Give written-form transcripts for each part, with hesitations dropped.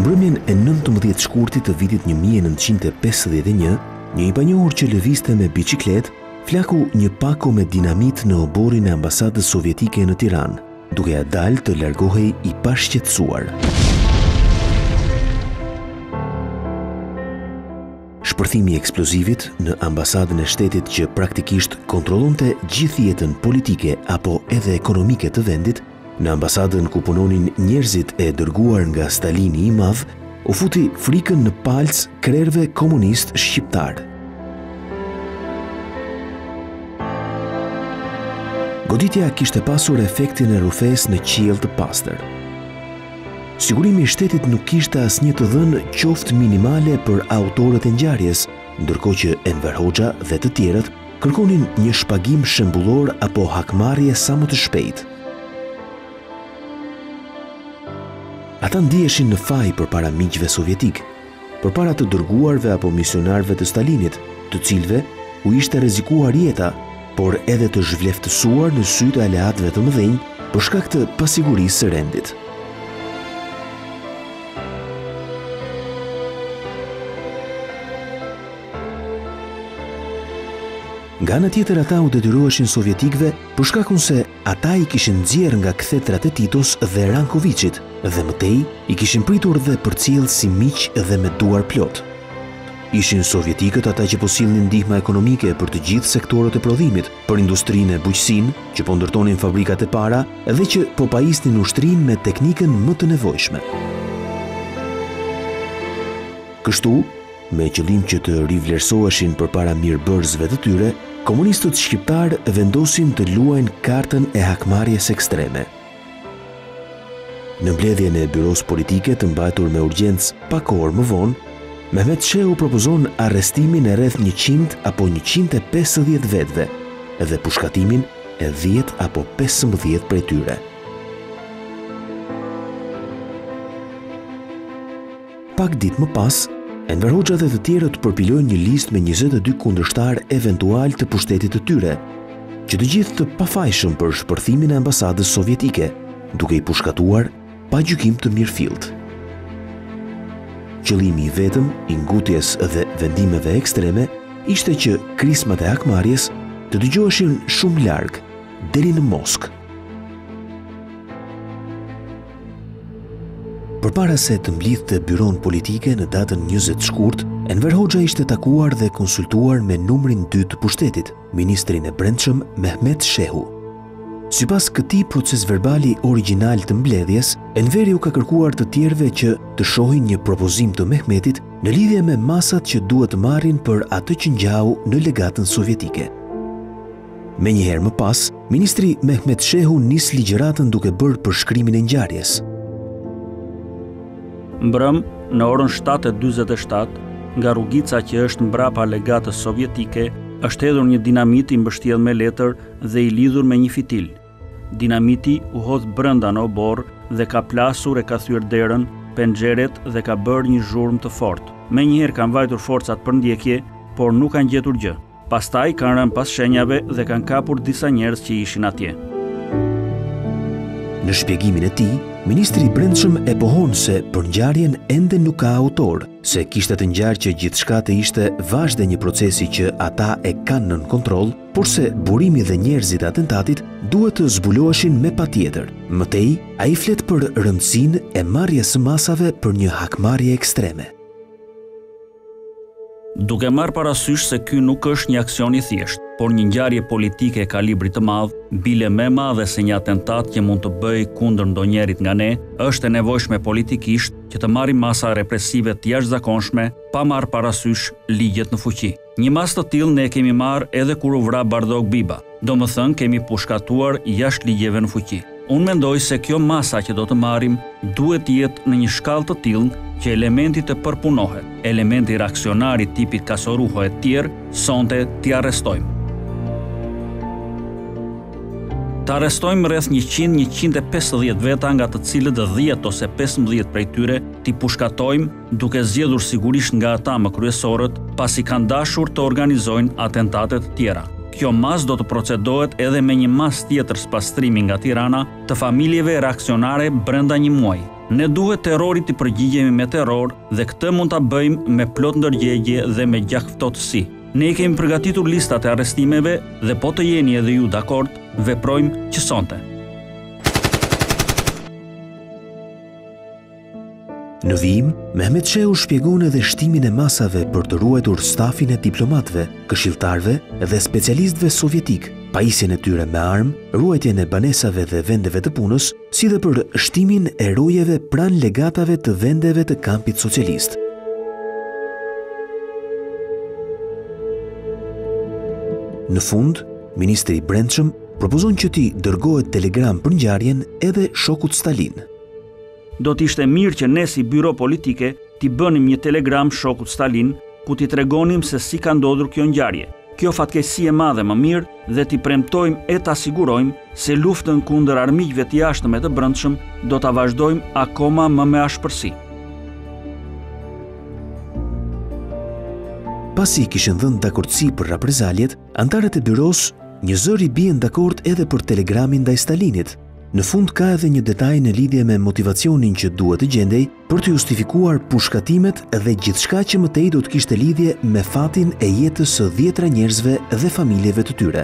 Mbrëmjen e 19 shkurtit të vitit 1951, një i panjohur që lëvizte me biçikletë flaku një pako me dinamit në oborin e ambasadës sovjetike në Tiranë, duke ia dalë të largohej i pashqetësuar. Shpërthimi i eksplozivit në ambasadën e shtetit që praktikisht kontrollonte gjithë jetën politike apo edhe ekonomike të vendit, në ambasadën ku punonin njerëzit e dërguar nga Stalini i Madh, u futi frikën në palc krerëve komunist shqiptar. Goditja kishte pasur efektin e rufes në qiell të pastër. Sigurimi i shtetit nuk kishte asnjë të dhënë qoftë minimale për autorët e ngjarjes, ndërkohë që Enver Hoxha dhe të tjerët kërkonin një shpagim shembullor apo hakmarrje sa më të shpejtë. Ata ndiheshin në faj përpara miqve sovjetik, përpara të dërguarve apo misionarëve të Stalinit, të cilëve u ishte rrezikuar jeta, por edhe të zhvleftësuar në sy të aleatëve të mëdhenj për shkak të pasigurisë së rendit. Nga ana tjetër ata u detyroheshin sovjetikëve për shkakun se ata i kishin nxjerrë nga kthetrat e Titos dhe Rankovićit dhe mëtej i kishin pritur dhe përcjell si miq dhe me duar plot. Ishin sovjetikët ata që po sillnin ndihmë ekonomike për të gjithë sektorët e prodhimit, për industrinë e bujqësinë, që po ndërtonin fabrikat e para dhe që po pajisnin ushtrinë me teknikën më të nevojshme. Kështu, me qëllim që të rivlerësoheshin përpara mirëbërësve të tyre, komunistët shqiptar vendosin të luajnë kartën e hakmarrjes ekstreme. Në mbledhjen e byros politike të mbajtur me urgjencë pak orë më vonë, Mehmet Shehu propozon arrestimin e rreth 100 apo 150 vetëve dhe pushkatimin e 10 apo 15 prej tyre. Pak ditë më pas, Enver Hoxha dhe të tjerët përpilojnë një listë me 22 kundërshtar eventual të pushtetit të tyre, që të gjithë të pafajshëm për shpërthimin e ambasadës sovjetike, duke i pushkatuar pa gjykim të mirëfillt. Qëllimi i vetëm i ngutjes dhe vendimeve ekstreme ishte që krismat e hakmarrjes të dëgjoheshin shumë larg, deri në Moskë. Përpara se të mblidhte byron politike në datën 20 shkurt, Enver Hoxha ishte takuar dhe konsultuar me numrin 2 të pushtetit, ministrin e brendshëm Mehmet Shehu. Sipas këtij proces verbali origjinal të mbledhjes, Enveri u ka kërkuar të tjerëve që të shohin një propozim të Mehmetit në lidhje me masat që duhet të marrin për atë që ngjau në legatën sovjetike. Menjëherë më pas, ministri Mehmet Shehu nis ligjëratën duke bërë përshkrimin e ngjarjes. Mbrëm, në orën 7:47, nga rrugica që është mbrapa legatës sovjetike, është hedhur një dinamit i mbështjellë me letër dhe i lidhur me një fitil. Dinamiti u hodh brenda në obor dhe ka plasur e ka thyer derën, penxheret dhe ka bërë një zhurmë të fortë. Menjëherë kanë vajtur forcat për ndjekje, por nuk kanë gjetur gjë. Pastaj kanë rënë pas shenjave dhe kanë kapur disa njerëz që ishin atje. Në shpjegimin e tij, ministri i brendshëm e pohon se për ngjarjen ende nuk ka autor, se kishte të ngjarë që gjithçka të ishte vazhde një procesi që ata e kanë nën kontroll, por se burimi dhe njerëzit e atentatit duhet të zbuloheshin me patjetër. Mëtej, ai flet për rëndësinë e marrjes së masave për një hakmarrje ekstreme. Duke marrë parasysh se ky nuk është një aksion i thjeshtë, por një ngjarje politike e kalibrit të madh, bile më e madhe se një atentat që mund të bëjë kundër ndonjërit nga ne, është e nevojshme politikisht që të marrim masa represive të jashtëzakonshme pa marrë parasysh ligjet në fuqi. Një masë të tillë ne kemi marrë edhe kur u vra Bardog Biba, domethënë kemi pushkatuar jashtë ligjeve në fuqi. Unë mendoj se kjo masa që do të marrim duhet jetë në një shkallë të tillë që elementi të përpunohet, elementi reaksionari tipit Kasoruho e tjerë, sonte t'i arrestojmë. Të arrestojmë rreth 100-150 veta nga të cilët 10 ose 15 prej tyre t'i pushkatojmë duke zgjedhur sigurisht nga ata më kryesorët pasi kanë dashur të organizojnë atentate të tjera. Kjo mas do të procedohet edhe me një mas tjetër spastrimi nga Tirana të familjeve reaksionare brenda një muaji. Ne duhet terrorit të përgjigjemi me terror dhe këtë mund ta bëjmë me plot ndërgjegje dhe me gjaktësi. Ne kemi përgatitur listat e arrestimeve dhe po të jeni edhe ju dakord, veprojmë që sonte. Në vijim, Mehmet Shehu shpjegon edhe shtimin e masave për të ruajtur stafin e diplomatëve, këshilltarëve dhe specialistëve sovjetik, pajisjen e tyre me armë, ruajtjen e banesave dhe vendeve të punës, si dhe për shtimin e rojeve pranë legatave të vendeve të kampit socialist. Në fund, ministri i Brendshëm propozon që t'i dërgohet telegram për ngjarjen edhe shokut Stalin. Do t'ishte mirë që ne si byro politike t'i bënim një telegram shokut Stalin ku t'i tregonim se si ka ndodhur kjo ngjarje. Kjo fatkeqësi e madhe më mirë dhe t'i premtojmë e t'a sigurojmë se luftën kundër armiqve të jashtëm e të brendshëm do t'a vazhdojmë akoma më me ashpërsi. Pasi kishin dhënë dakordsi për reprezaljet, antarët e byros një zëri bien dakord edhe për telegramin ndaj Stalinit. Në fund ka edhe një detaj në lidhje me motivacionin që duhet të gjendej për të justifikuar pushkatimet dhe gjithçka që mëtej do të kishte lidhje me fatin e jetës së 10 njerëzve dhe familjeve të tyre.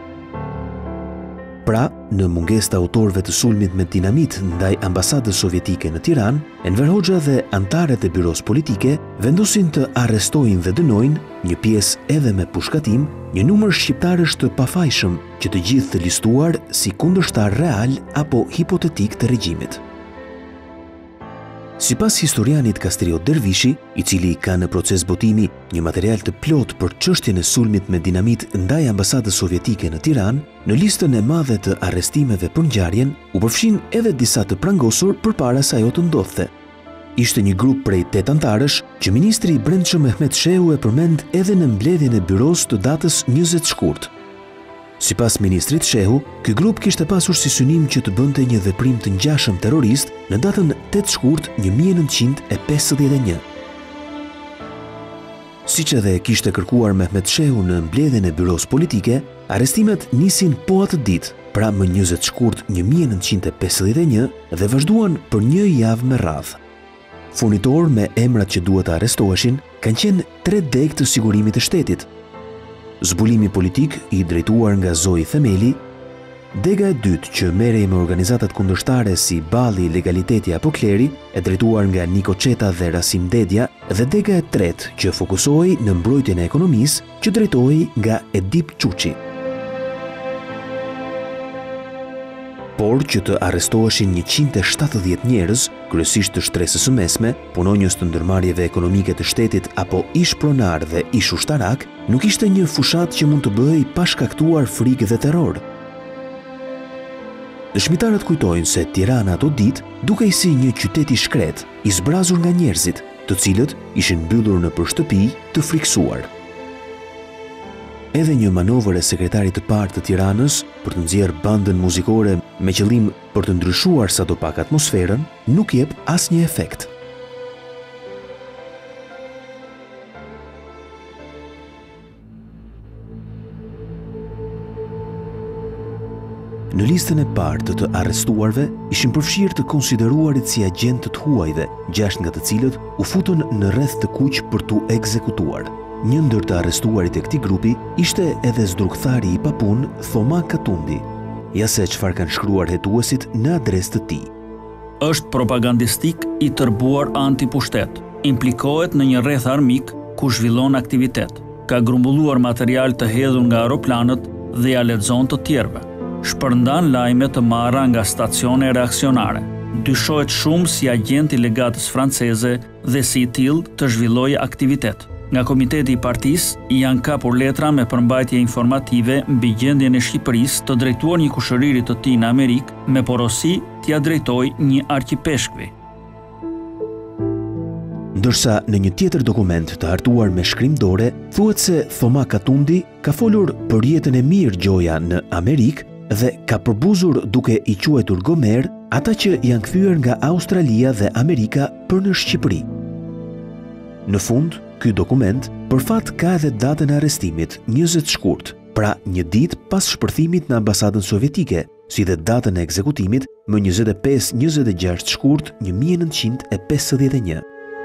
Pra, në mungesë të autorëve të sulmit me dinamit ndaj ambasadës sovjetike në Tiranë, Enver Hoxha dhe antarët e byros politike vendosin të arrestojnë dhe dënojnë, një pjesë edhe me pushkatim, një numër shqiptarësh të pafajshëm që të gjithë të listuar si kundërshtar real apo hipotetik të regjimit. Sipas historianit Kastriot Dervishi, i cili ka në proces botimi një material të plot për çështjen e sulmit me dinamit ndaj ambasadës sovjetike në Tiranë, në listën e madhe të arrestimeve për ngjarjen u përfshin edhe disa të prangosur përpara se ajo të ndodhte. Ishte një grup prej 8 antarësh që ministri i Brendshëm Mehmet Shehu e përmend edhe në mbledhjen e byros të datës 20 shkurt. Sipas ministrit Shehu, ky grup kishte pasur si synim që të bënte një veprim të ngjashëm terrorist në datën 8 shkurt 1951. Siç edhe kishte kërkuar Mehmet Shehu në mbledhjen e byros politike, arrestimet nisin po atë ditë, pra më 20 shkurt 1951 dhe vazhduan për një javë me radhë. Furnitor me emrat që duhet të arrestoheshin kanë qenë 3 degë të sigurimit të shtetit. Zbulimi politik i drejtuar nga Zoi Themeli, dega e dytë që merrej me organizatat kundërshtare si Balli, Legaliteti apo Kleri, e drejtuar nga Niko Çeta dhe Rasim Dedja, dhe dega e tretë që fokusohej në mbrojtjen e ekonomisë, që drejtohej nga Edip Çuçi. Por që të arrestoheshin 170 njerëz, kryesisht të shtresës së mesme, punonjës të ndërmarrjeve ekonomike të shtetit apo ish pronar dhe ish ushtarak, nuk ishte një fushat që mund të bëhej pa shkaktuar frikë dhe terror. Dëshmitarët kujtojnë se Tirana ato ditë dukej si një qytet i shkret, i zbrazur nga njerëzit, të cilët ishin mbyllur në shtëpi të friksuar. Edhe një manovër e sekretarit të parë të Tiranës për të nxjerrë bandën muzikore me qëllim për të ndryshuar sadopak atmosferën nuk jep asnjë efekt. Në listën e parë të arrestuarve ishin përfshirë të konsideruarit si agentë të huajve, 6 nga të cilët u futën në rreth të kuq për t'u ekzekutuar. Një ndër të arrestuarit e këtij grupi ishte edhe zdrukthari i papun Thoma Katundi. Ja se çfarë kanë shkruar hetuesit në adresë të tij. Është propagandistik i tërbuar anti-pushtet. Implikohet në një rreth armik ku zhvillon aktivitet. Ka grumbulluar material të hedhur nga aeroplanët dhe ja lexon të tjerëve. Shpërndan lajme të marra nga stacione reaksionare. Dyshohet shumë si agent i legatës franceze dhe si i tillë të zhvillojë aktivitet. Nga komiteti i partisë janë kapur letra me përmbajtje informative mbi gjendjen e Shqipërisë të drejtuar një kushëriri të tij në Amerikë me porosi t'ia drejtojë një arqipeshkvi. Ndërsa në një tjetër dokument të hartuar me shkrim dore, thuhet se Thoma Katundi ka folur për jetën e mirë gjoja në Amerikë dhe ka përbuzur duke i quajtur gomer ata që janë kthyer nga Australia dhe Amerika për në Shqipëri. Në fund, ky dokument për fat ka edhe datën e arrestimit, 20 shkurt, pra një ditë pas shpërthimit në ambasadën sovjetike, si dhe datën e ekzekutimit më 25-26 shkurt 1951.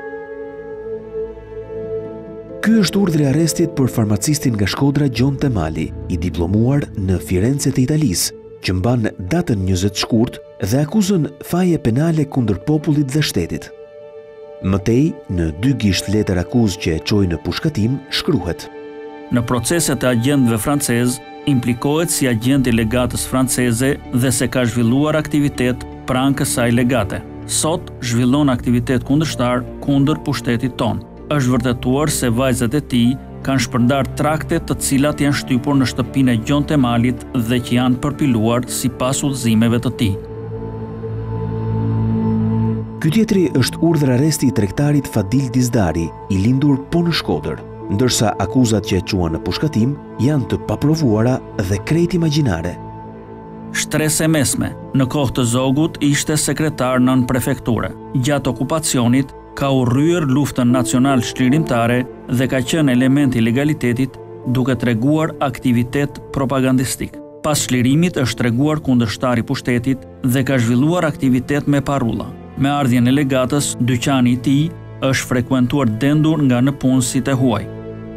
Ky është urdhri arrestit për farmacistin nga Shkodra Gjon Temali, i diplomuar në Firenze të Italisë, që mban datën 20 shkurt dhe akuzën faje penale kundër popullit dhe shtetit. Mëtej, në 2 gisht letër akuzë që e çoi në pushkatim, shkruhet: Në proceset e agjentëve francez, implikohet si agent i legatës franceze dhe se ka zhvilluar aktivitet pranë kësaj legate. Sot zhvillon aktivitet kundërshtar kundër pushtetit ton. Është vërtetuar se vajzat e tij kanë shpërndar trakte të cilat janë shtypur në shtëpinë e Gjon Temalit dhe që janë përpiluar sipas udhëzimeve të tij. Ky tjetri është urdhër arresti i tregtarit Fadil Dizdari, i lindur po në Shkodër, ndërsa akuzat që e quan në pushkatim janë të paprovuara dhe krejt imagjinare. Shtrese Mesme, në kohë të Zogut, ishte sekretar nën prefekture. Gjatë okupacionit, ka urryer luftën nacional çlirimtare dhe ka qenë element i legalitetit duke treguar aktivitet propagandistik. Pas çlirimit është treguar kundërshtar i pushtetit dhe ka zhvilluar aktivitet me parulla. Me ardhjen e legatës, dyqani i tij është frekuentuar dendur nga nëpunësit e huaj.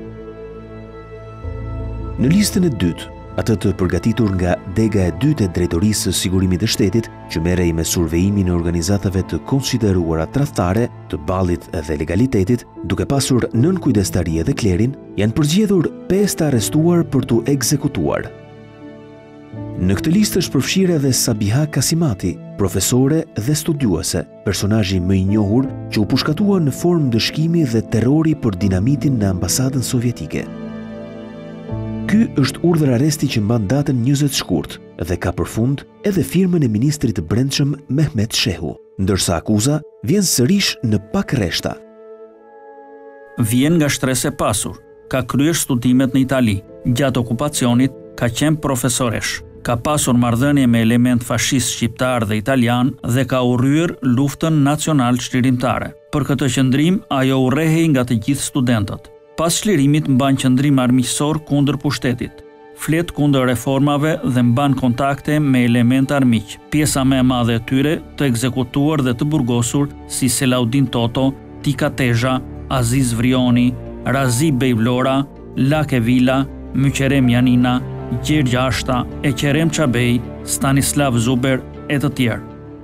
Në listën e dytë, atë të përgatitur nga dega e dytë e Drejtorisë së Sigurimit të Shtetit, që merrej me survejimin e organizatave të konsideruara tradhtare, të ballit dhe legalitetit, duke pasur nën kujdestari edhe klerin, janë përgjedhur 5 të arrestuar për t'u ekzekutuar. Në këtë listë është përfshirë edhe Sabiha Kasimati, profesore dhe studiuese, personazhi më i njohur që u pushkatua në formë dëshkimi dhe terrori për dinamitin në ambasadën sovjetike. Ky është urdhër arresti që mban datën 20 shkurt dhe ka përfund edhe firmën e ministrit të Brendshëm Mehmet Shehu, ndërsa akuza vjen sërish në pak rreshta. Vjen nga shtrese pasur, ka kryer studimet në Itali, gjatë okupacionit ka qenë profesoresh, ka pasur marrëdhënie me element fashist shqiptar dhe italian dhe ka urryer luftën nacional çlirimtare. Për këtë qëndrim, ajo urrehej nga të gjithë studentët. Pas çlirimit mban qëndrim armiqësor kundër pushtetit, flet kundër reformave dhe mban kontakte me elementë armiq. Pjesa më e madhe e tyre të ekzekutuar dhe të burgosur si Selaudin Toto, Tika Tezha, Aziz Vrioni, Razi Bejvlora, Lake Vila, Myqerem Janina, Gjergj Ashta, Eqerem Çabej, Stanislav Zuber e të tjerë.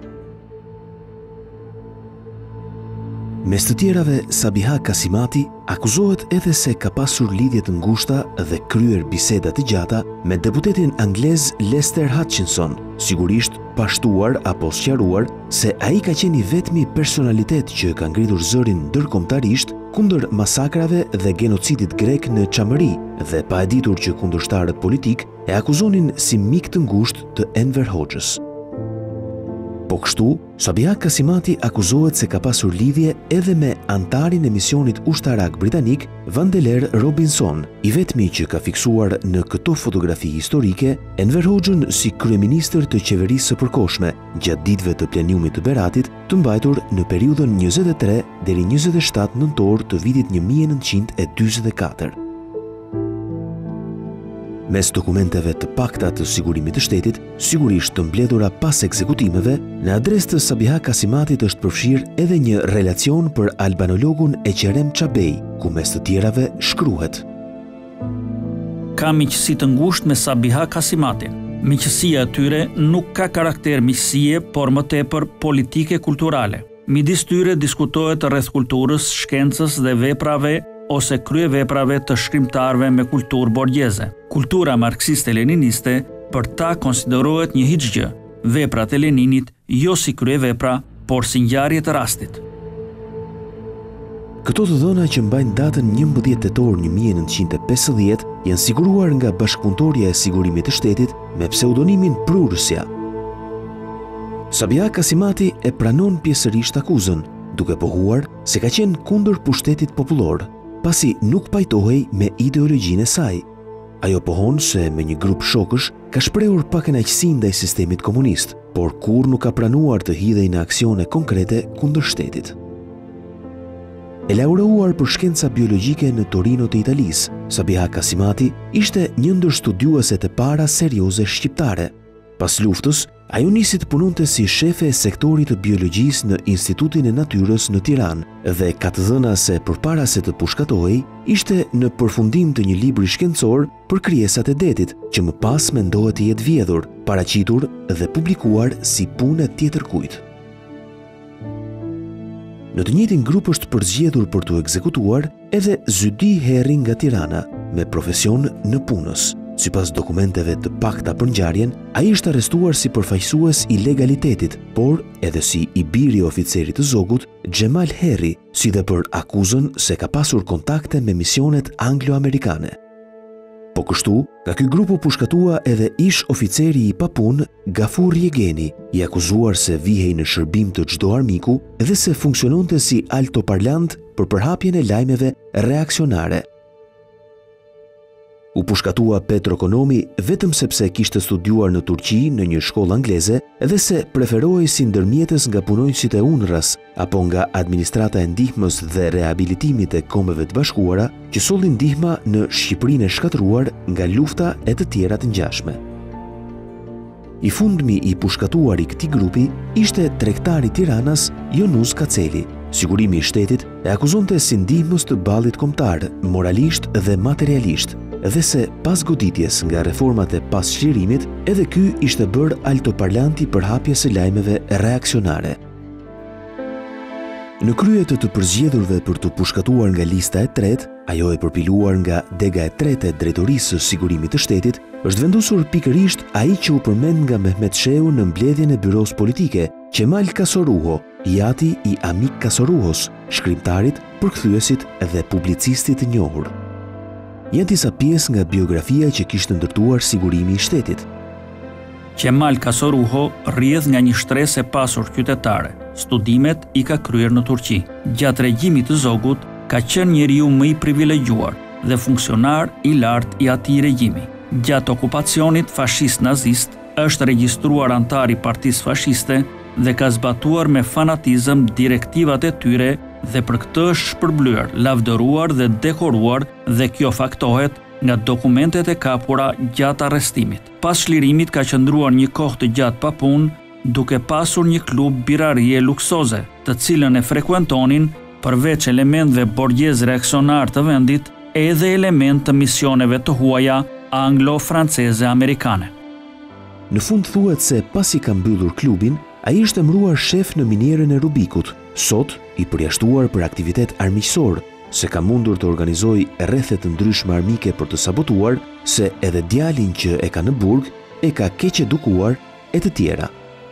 Mes të tjerave, Sabiha Kasimati akuzohet edhe se ka pasur lidhje të ngushta dhe kryer biseda të gjata me deputetin anglez Lester Hutchinson, sigurisht pa shtuar apo sqaruar se ai ka qenë i vetmi personalitet që ka ngritur zërin ndërkombëtarisht kundër masakrave dhe genocidit grek në Çamëri dhe pa e ditur që kundërshtarët politik e akuzonin si mik të ngushtë të Enver Hoxhës. Po kështu, Sabiha Kasimati akuzohet se ka pasur lidhje edhe me antarin e misionit ushtarak britanik Vandeler Robinson, i vetmi që ka fiksuar në këto fotografi historike Enver Hoxhën si kryeministër të qeverisë së përkohshme gjatë ditëve të pleniumit të Beratit, të mbajtur në periudhën 23 deri 27 nëntor të vitit 1944. Mes dokumenteve të pakta të sigurimit të shtetit, sigurisht të mbledhura pas ekzekutimeve, në adresë të Sabiha Kasimatit është përfshirë edhe një relacion për albanologun Eqerem Çabej, ku mes të tjerave shkruhet: Ka miqësi të ngushtë me Sabiha Kasimatin. Miqësia e tyre nuk ka karakter miqësie, por më tepër politike kulturale. Midis tyre diskutohet rreth kulturës, shkencës dhe veprave ose kryeveprave të shkrimtarëve me kulturë borgjeze. Kultura marksiste-leniniste për ta konsiderohet një hiçgjë, veprat e Leninit jo si kryevepra, por si ngjarje të rastit. Këto të dhëna që mbajnë datën 11 tetor 1950 janë siguruar nga Bashkëpunëtoria e Sigurimit të Shtetit me pseudonimin Prurësja. Sabiha Kasimati e pranon pjesërisht akuzën, duke pohuar se ka qenë kundër pushtetit popullor, pasi nuk pajtohej me ideologjinë e saj. Ajo pohon se me një grup shokësh ka shprehur pakënaqësi ndaj sistemit komunist, por kur nuk ka pranuar të hidhej në aksione konkrete kundër shtetit. E laureuar për shkenca biologjike në Torino të Italisë, Sabiha Kasimati ishte një ndër studiueset e para serioze shqiptare. Pas luftës, ajo nisi të punonte si shefe e sektorit të biologjisë në Institutin e Natyrës në Tiranë dhe ka të dhëna se përpara se të pushkatohej, ishte në përfundim të një libri shkencor për krijesat e detit, që më pas mendohet të jetë vjedhur, paraqitur dhe publikuar si punë tjetërkujt. Në të njëjtin grup është përzgjedhur për të ekzekutuar edhe Zydi Herri nga Tirana, me profesion në punës. Sipas dokumenteve të pakta për ngjarjen, ai është arrestuar si përfaqësues i legalitetit, por edhe si i biri i oficerit të zogut, Xhemal Herri, si dhe për akuzën se ka pasur kontakte me misionet anglo-amerikane. Po kështu, nga ky grup u pushkatua edhe ish oficeri i papun Gafur Jegeni, i akuzuar se vihej në shërbim të çdo armiku dhe se funksiononte si altoparlant për përhapjen e lajmeve reaksionare. U pushkatua Petro Konomi vetëm sepse kishte studiuar në Turqi në një shkollë angleze dhe se preferohej si ndërmjetës nga punonjësit e UNRWA-s apo nga administrata e ndihmës dhe rehabilitimit e Kombeve të Bashkuara, që solli ndihma në Shqipërinë e shkatëruar nga lufta e të tjera të ngjashme. I fundmi i pushkatuar i këtij grupi ishte tregtari i Tiranës Jonus Kaceli. Sigurimi i shtetit e akuzonte si ndihmës të ballit kombëtar, moralisht dhe materialisht, dhe se pas goditjes nga reformat e pasqlirimit, edhe ky ishte bërë altoparlanti për hapjes së lajmeve reaksionare. Në krye të përzgjedhurve për të pushkatuar nga lista e tretë, ajo e përpiluar nga dega e tretë e drejtorisë së sigurimit të shtetit, është vendosur pikërisht ai që u përmend nga Mehmet Shehu në mbledhjen e byros politike, Qemal Kasoruho, i ati i Amik Kasoruhos, shkrimtarit, përkthyesit dhe publicistit të njohur. Janë disa pjesë nga biografia që kishte ndërtuar sigurimi i shtetit. Qemal Kasoruho rrjedh nga një shtresë e pasur qytetare. Studimet i ka kryer në Turqi. Gjatë regjimit të zogut ka qenë njeriu më i privilegjuar dhe funksionar i lartë i atij regjimi. Gjatë okupacionit fashist nazist është regjistruar antar i Partisë Fashiste dhe ka zbatuar me fanatizëm direktivat e tyre dhe për këtë është shpërblyer, lavdëruar dhe dekoruar, dhe kjo faktohet nga dokumentet e kapura gjatë arrestimit. Pas çlirimit ka qëndruar një kohë të gjatë pa punë, duke pasur një klub birarie luksoze, të cilën e frekuentonin përveç elementëve borgjez reaksionar të vendit, edhe element të misioneve të huaja anglo-franceze-amerikane. Në fund thuhet se pasi ka mbyllur klubin, ai ishte emëruar shef në minierën e Rubikut, sot i përjashtuar për aktivitet armiqësor, se ka mundur të organizojë rrethe të ndryshme armike për të sabotuar, se edhe djalin që e ka në burg e ka keq edukuar e të tjera.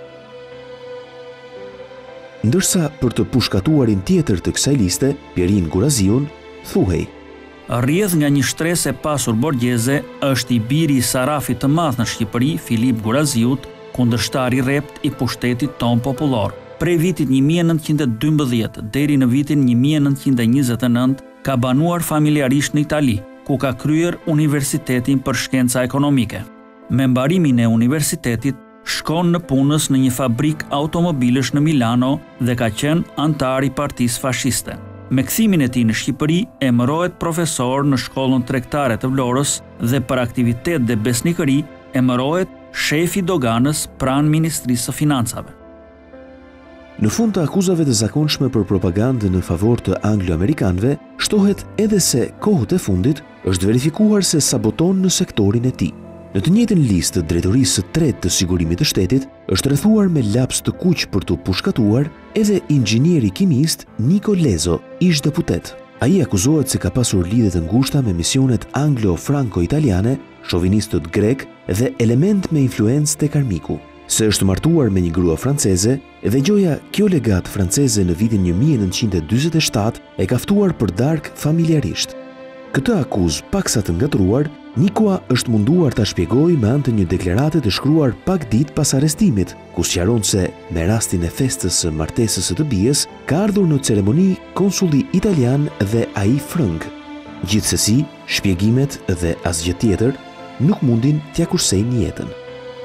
Ndërsa për të pushkatuarin tjetër të kësaj liste, Pierin Guraziun, thuhej: rrjedh nga një shtresë e pasur borgjeze, është i biri i Sarafit të madh në Shqipëri, Filip Guraziut, kundërshtar i rrept i pushtetit ton popullor. Prej vitit 1912 deri në vitin 1929 ka banuar familjarisht në Itali, ku ka kryer Universitetin për Shkenca Ekonomike. Me mbarimin e universitetit, shkon në punës në një fabrik automobilësh në Milano dhe ka qenë antar i Partisë Fashiste. Me kthimin e tij në Shqipëri, emërohet profesor në Shkollën Tregtare të Vlorës dhe për aktivitet dhe besnikëri emërohet shefi doganës pranë Ministrisë së Financave. Në fund të akuzave të zakonshme për propagandë në favor të anglo-amerikanëve, shtohet edhe se kohët e fundit është verifikuar se saboton në sektorin e tij. Në të njëjtën listë të drejtorisë së tretë të sigurimit të shtetit është rrethuar me laps të kuq për të pushkatuar edhe inxhinieri kimist Niko Lezo, ish deputet. Ai akuzohet se ka pasur lidhje të ngushta me misionet anglo-franco-italiane, shovinistët grek dhe element me influencë tek armiku. Se është martuar me një grua franceze dhe gjoja kjo legat franceze në vitin 1947 e ka ftuar për darkë familjarisht. Këtë akuzë paksa të ngatruar, Nikoa është munduar ta shpjegojë me anë të një deklarate të shkruar pak ditë pas arrestimit, ku sqaron se me rastin e festës së martesës së të bijes ka ardhur në ceremoni konsulli italian dhe ai frëng. Gjithsesi, shpjegimet dhe asgjë tjetër nuk mundin t'ia kursejnë jetën.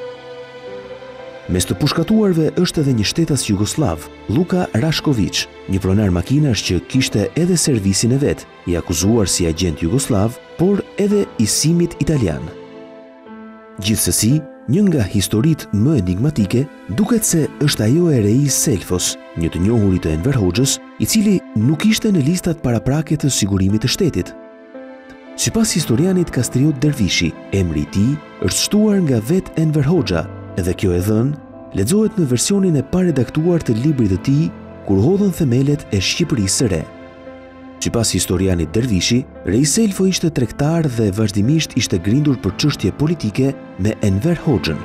Mes të pushkatuarve është edhe një shtetas jugoslav, Luka Rashković, një pronar makinash që kishte edhe servisin e vet, i akuzuar si agent jugoslav, por edhe i simit italian. Gjithsesi, një nga historitë më enigmatike duket se është ajo e Reis Selfos, një të njohurit të Enver Hoxhës, i cili nuk ishte në listat paraprake të sigurimit të shtetit. Sipas historianit Kastriot Dervishi, emri i tij është shtuar nga vetë Enver Hoxha, edhe kjo e dhënë lexohet në versionin e paredaktuar të librit të tij Kur hodhën themelet e Shqipërisë së re. Sipas historianit Dervishi, Reis Selfo ishte tregtar dhe vazhdimisht ishte grindur për çështje politike me Enver Hoxhën.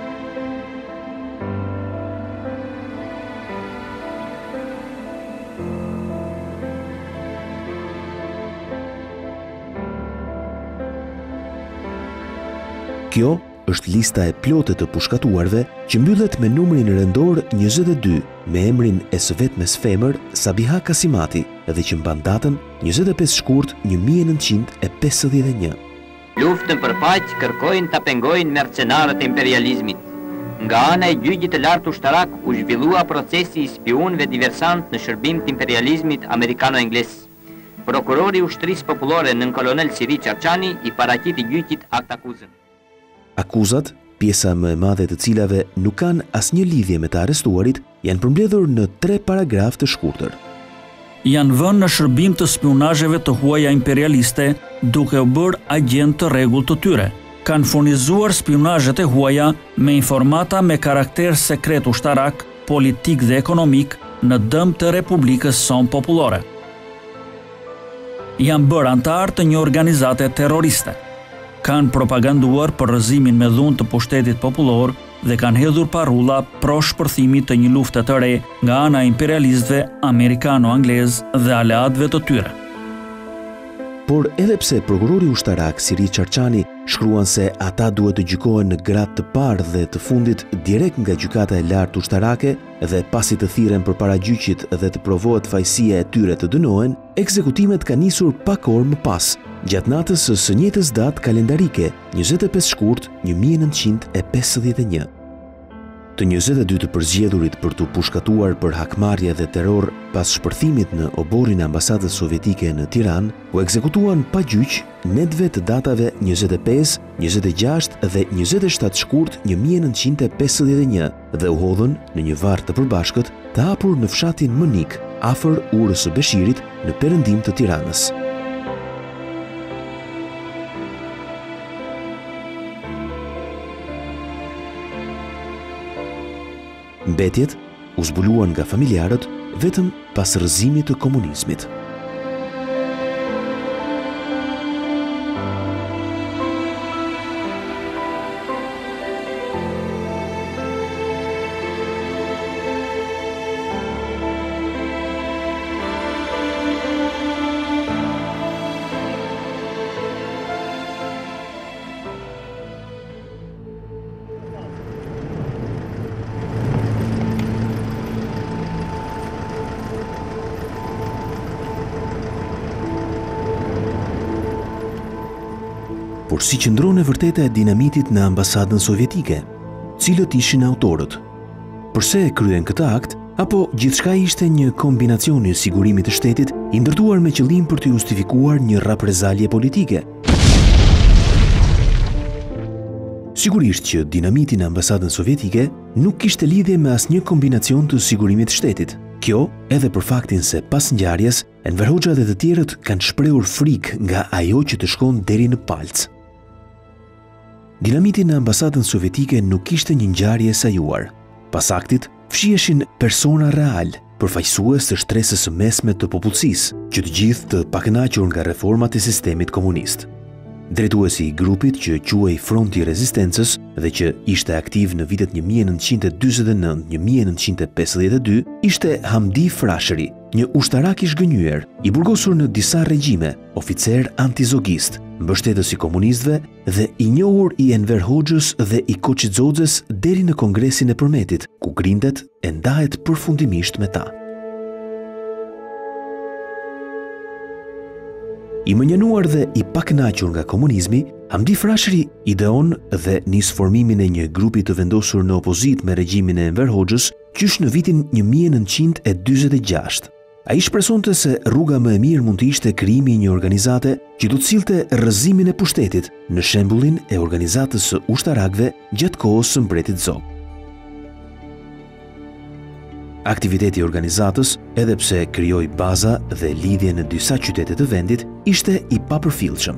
Kjo është lista e plotë të pushkatuarve që mbyllet me numrin rëndor 22 me emrin e së vetmes femër Sabiha Kasimati dhe që mban datën 25 shkurt 1951. Luftën për paqë kërkojnë ta pengojnë mercenarët e imperializmit. Nga ana e gjyqit të lartë ushtarak u zhvillua procesi i spionëve diversant në shërbim të imperializmit amerikano-angles. Prokurori i ushtrisë popullore nën kolonel Siri Çarçani i paraqiti gjyqit akt akuzën. Akuzat, pjesa më e madhe të cilave nuk kanë asnjë lidhje me të arrestuarit, janë përmbledhur në 3 paragraf të shkurtër. Janë vënë në shërbim të spionazheve të huaja imperialiste, duke u bërë agent të rregullt të tyre. Kanë furnizuar spionazhet e huaja me informata me karakter sekret ushtarak, politik dhe ekonomik në dëm të Republikës sonë popullore. Janë bërë antar të një organizate terroriste. Kanë propaganduar për rrëzimin me dhunë të pushtetit popullor dhe kanë hedhur parulla pro shpërthimit të një lufte të re nga ana e imperialistëve amerikano-anglez dhe aleatëve të tyre. Por edhe pse prokurori ushtarak Siri Çarçani shkruan se ata duhet të gjykohen në grad të parë dhe të fundit direkt nga gjykata e lartë ushtarake dhe pasi të thirren përpara gjyqit dhe të provohet fajësia e tyre të dënohen, ekzekutimet kanë nisur pak orë më pas, gjatë natës së njëjtës datë kalendarike, 25 shkurt 1951. Të 22 të përzgjedhurit për të pushkatuar për hakmarrje dhe terror pas shpërthimit në oborrin e ambasadës sovjetike në Tiranë, u ekzekutuan pa gjyq netëve të datave 25, 26 dhe 27 shkurt 1951 dhe u hodhën në një varr të përbashkët të hapur në fshatin Mënik, afër urës së Beshirit në perëndim të Tiranës. Mbetjet u zbuluan nga familjarët vetëm pas rrëzimit të komunizmit. Por si qëndron e vërteta e dinamitit në ambasadën sovjetike? Cilët ishin autorët? Përse e kryen këtë akt? Apo gjithçka ishte një kombinacion i sigurimit të shtetit i ndërtuar me qëllim për të justifikuar një reprezalje politike? Sigurisht që dinamiti në ambasadën sovjetike nuk kishte lidhje me asnjë kombinacion të sigurimit të shtetit. Kjo edhe për faktin se pas ngjarjes, Enver Hoxha dhe të tjerët kanë shprehur frikë nga ajo që të shkon deri në palc. Dinamiti në ambasadën sovjetike nuk ishte një ngjarje e sajuar. Pas aktit, fshiheshin persona real, përfaqësues të shtresës së mesme të popullsisë, që të gjithë të pakënaqur nga reformat e sistemit komunist. Drejtuesi i grupit që quhej Fronti i Rezistencës dhe që ishte aktiv në vitet 1949-1952 ishte Hamdi Frashëri, një ushtarak i zhgënjyer, i burgosur në disa regjime, oficer antizogist, mbështetës i komunistëve dhe i njohur i Enver Hoxhës dhe i Koçizoxhës deri në Kongresin e Përmetit, ku grindet e ndahet përfundimisht me ta. I mënjenuar dhe i pakënaqur nga komunizmi, Hamdi Frashëri ideon dhe nis formimin e një grupi të vendosur në opozit me regjimin e Enver Hoxhës, qysh në vitin 1946. Ai shpresonte se rruga më e mirë mund të ishte krijimi i një organizate që do të sillte rrëzimin e pushtetit në shembullin e organizatës së ushtarakëve gjatë kohës së mbretit Zog. Aktiviteti i organizatës, edhe pse krijoi baza dhe lidhje në disa qytete të vendit, ishte i papërfillshëm.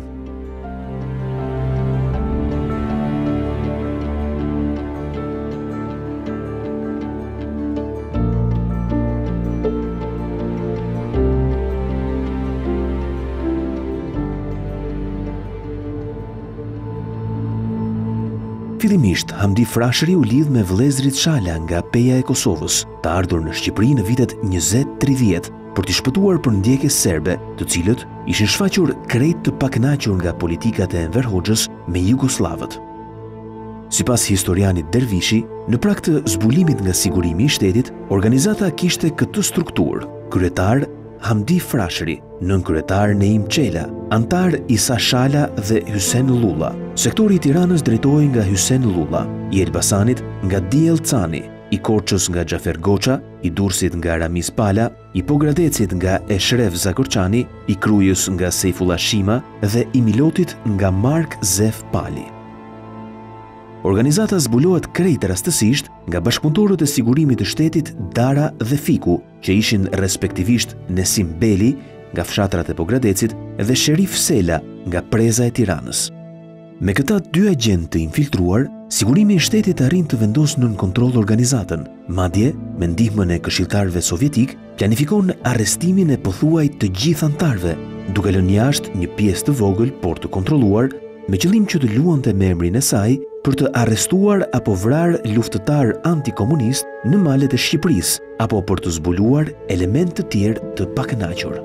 Fillimisht, Hamdi Frashëri u lidh me vëllezrit Shala nga Peja e Kosovës, të ardhur në Shqipëri në vitet 20-30 për t'i shpëtuar për ndjekjes serbe, të cilët ishin shfaqur krejt të pakënaqur nga politikat e Enver Hoxhës me Jugoslavët. Sipas historianit Dervishi, në prag të zbulimit nga sigurimi i shtetit, organizata kishte këtë strukturë: kryetar Hamdi Frashëri, nënkryetar Neim Çela, antar Isa Shala dhe Hysen Lulla. Sektori i Tiranës drejtohej nga Hysen Lulla, i Elbasanit nga Diel Cani, i Korçës nga Xhafer Goça, i Durrësit nga Ramiz Pala, i Pogradecit nga Eshref Zakorçani, i Krujës nga Sejfullah Shima dhe i Milotit nga Mark Zef Pali. Organizata zbulohet krejt rastësisht nga bashkëpunëtorët e sigurimit të shtetit Dara dhe Fiku, që ishin respektivisht Nesim Beli nga fshatrat e Pogradecit dhe Sherif Sela nga Preza e Tiranës. Me këta dy agent të infiltruar, sigurimi i shtetit arrin të vendosë nën kontroll organizatën. Madje, me ndihmën e këshilltarëve sovjetik, planifikon arrestimin e pothuaj të gjithë antarëve, duke lënë jashtë një pjesë të vogël por të kontrolluar, me qëllim që të luante me emrin e saj për të arrestuar apo vrarë luftëtar antikomunist në malet e Shqipërisë, apo për të zbuluar elemente të tjerë të pakënaqur.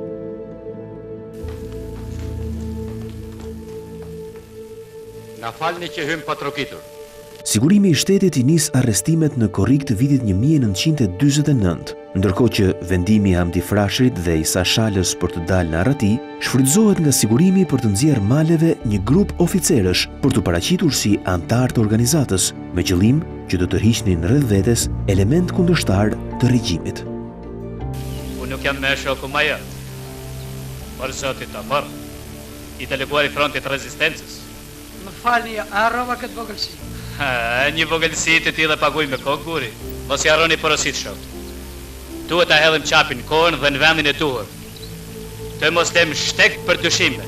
Na falni që hym pa trokitur. Sigurimi i shtetit i nis arrestimet në korrik të vitit 1949, ndërkohë që vendimi i Hamdi Frashërit dhe Isa Shalës për të dalë në Arrati shfrytëzohet nga sigurimi për të nxjerrë maleve një grup oficerësh për të paraqitur si antar të organizatës, me qëllim që të tërhiqnin rreth vetes element kundërshtar të regjimit. Unë nuk jam me shoku maja, por zotit ta marr, i deleguar i frontit rezistencës. Më falni, a harrova këtë vogëlsi? Një vogëlsi të tillë paguaj me kokë guri. Mos i harroni porosit shok. Duhet ta hedhim çapin kohën dhe në vendin e duhur. Të mos dem shtek për dyshime.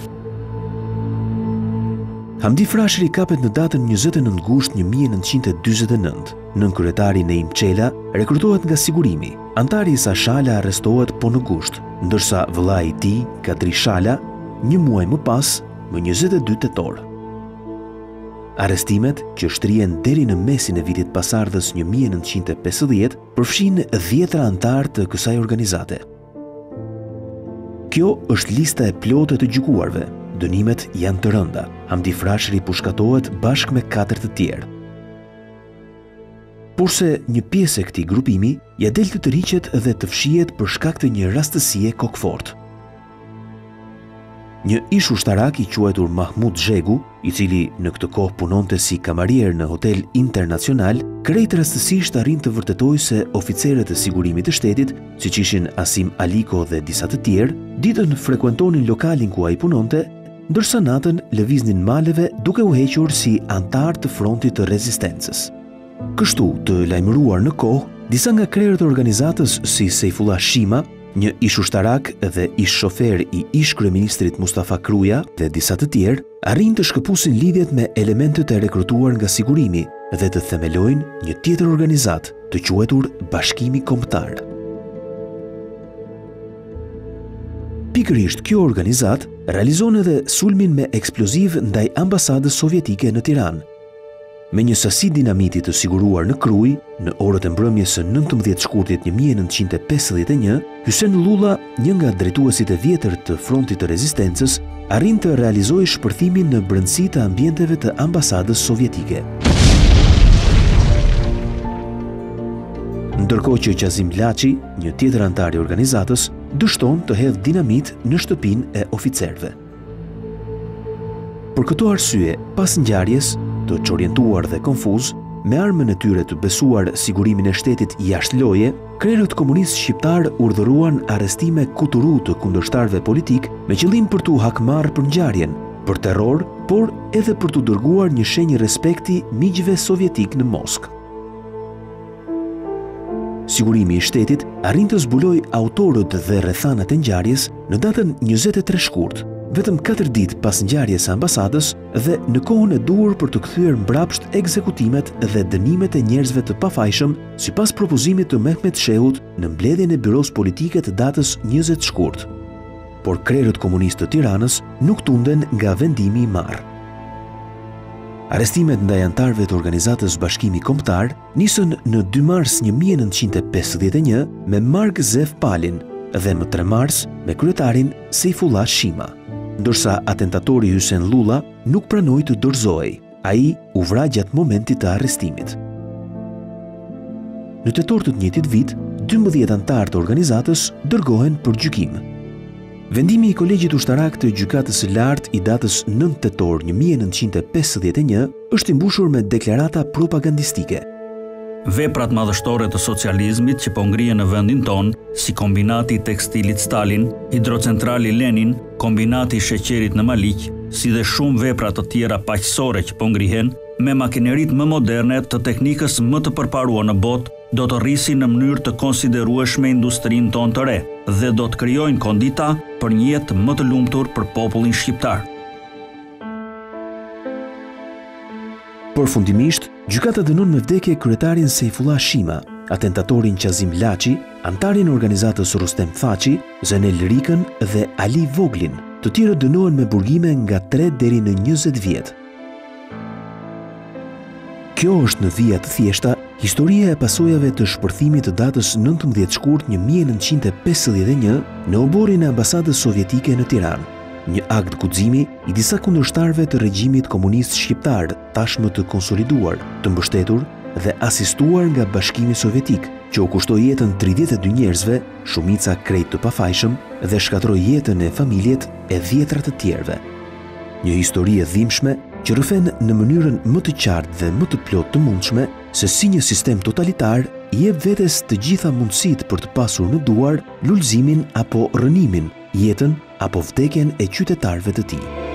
Hamdi Frashëri kapet në datën 29 gusht 1949. Nënkryetari Neim Çela rekrutohet nga sigurimi. Antari Isa Shala arrestohet po në gusht, ndërsa vëllai i tij, Kadri Shala, një muaj më pas, më 22 tetor. Arrestimet, që shtrihen deri në mesin e vitit pasardhës 1950, përfshin 10 antar të kësaj organizate. Kjo është lista e plotë të gjykuarve. Dënimet janë të rënda. Hamdi Frashëri pushkatohet bashkë me 4 të tjerë. Porse një pjesë e këtij grupimi ja del të tërhiqet dhe të fshihet për shkak të një rastësie kokëforte. Një ish ushtarak i quajtur Mahmud Zhegu, i cili në këtë kohë punonte si kamarier në Hotel Internacional, krejt rastësisht arrin të vërtetojë se oficerët e sigurimit të shtetit, siç ishin Asim Aliko dhe disa të tjerë, ditën frekuentonin lokalin ku ai punonte, ndërsa natën lëviznin maleve duke u hequr si antar të frontit të rezistencës. Kështu, të lajmëruar në kohë, disa nga krerët e organizatës si Sejfullah Shima, një ish ushtarak dhe ish shofer i ish kryeministrit Mustafa Kruja dhe disa të tjerë, arrin të shkëpusin lidhjet me elementet e rekrutuar nga sigurimi dhe të themelojnë një tjetër organizat të quajtur Bashkimi Kombëtar. Pikërisht kjo organizat realizon edhe sulmin me eksploziv ndaj ambasadës sovjetike në Tiranë. Me një sasi dinamiti të siguruar në Krujë, në orët e mbrëmjes së 19 shkurtit 1951, Hysen Lulla, një nga drejtuesit e vjetër të frontit të rezistencës, arrin të realizojë shpërthimin në brendësi të ambienteve të ambasadës sovjetike. Ndërkohë që Qazim Laçi, një tjetër antar i organizatës, dështon të hedhë dinamit në shtëpinë e oficerëve. Për këto arsye, pas ngjarjes, të çorientuar dhe konfuz, me armën e tyre të besuar sigurimin e shtetit jashtë loje, krerët komunistë shqiptar urdhëruan arrestime kuturu të kundërshtarëve politik me qëllim për t'u hakmarrë për ngjarjen, për terror, por edhe për t'u dërguar një shenjë respekti miqve sovjetik në Moskë. Sigurimi i shtetit arrin të zbuloj autorët dhe rrethanat e ngjarjes në datën 23 shkurt, vetëm 4 ditë pas ngjarjes së ambasadës dhe në kohën e duhur për të kthyer mbrapsht ekzekutimet dhe dënimet e njerëzve të pafajshëm sipas propozimit të Mehmet Shehut në mbledhjen e Byros Politike të datës 20 shkurt. Por krerët komunistë të Tiranës nuk tunden nga vendimi i marrë. Arrestimet ndaj anëtarëve të organizatës Bashkimi Kombëtar nisën në 2 mars 1951 me Mark Zef Palin dhe më 3 mars me kryetarin Sejfullah Shima, ndërsa atentatori Hysen Lulla nuk pranoi të dorëzohej. Ai u vra gjatë momentit të arrestimit. Në tetor të njëjtit vit, 12 anëtar të organizatës dërgohen për gjykim. Vendimi i Kolegjit Ushtarak të Gjykatës së Lartë i datës 9 tetor 1951 është i mbushur me deklarata propagandistike. Veprat madhështore të socializmit që po ngrihen në vendin ton, si kombinati i tekstilit Stalin, hidrocentrali Lenin, kombinati i sheqerit në Maliq, si dhe shumë vepra të tjera paqësore që po ngrihen, me makineritë më moderne të teknikës më të përparuar në botë, do të rrisin në mënyrë të konsiderueshme industrinë tonë të re dhe do të krijojnë kondita për një jetë më të lumtur për popullin shqiptar. Përfundimisht, gjykata dënon me vdekje kryetarin Sejfullah Shima, atentatorin Qazim Laçi, antarin e organizatës Rustem Thaçi, Zenel Rikën dhe Ali Voglin. Të tjerë dënohen me burgime nga 3 deri në 20 vjet. Kjo është në vija të thjeshta historia e pasojave të shpërthimit të datës 19 shkurt 1951 në oborin e ambasadës sovjetike në Tiranë, një akt guximi i disa kundërshtarëve të regjimit komunist shqiptar, tashmë të konsoliduar, të mbështetur dhe asistuar nga Bashkimi Sovjetik, që u kushtoi jetën 32 njerëzve, shumica krejt të pafajshëm, dhe shkatroi jetën e familjet e 10 të tjerëve. Një histori e dhimbshme që rrëfen në mënyrën më të qartë dhe më të plotë të mundshme se si një sistem totalitar i jep vetes të gjitha mundësitë për të pasur në duar lulëzimin apo rënimin, jetën apo vdekjen e qytetarëve të tij.